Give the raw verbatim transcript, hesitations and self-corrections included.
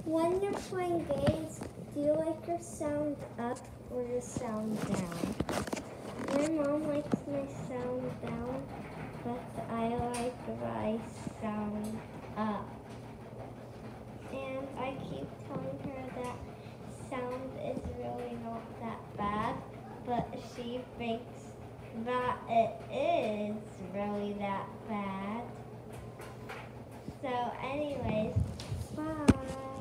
When you're playing games, do you like your sound up or your sound down? My mom likes my sound down, but I like my sound up. And I keep telling her that sound is really not that bad, but she thinks that it is really that bad. So anyways, bye.